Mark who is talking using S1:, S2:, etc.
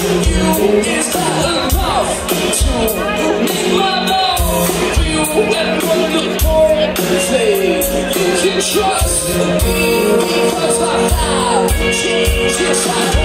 S1: you is not enough to make my love feel and what the point say. You can trust me because I have changed inside.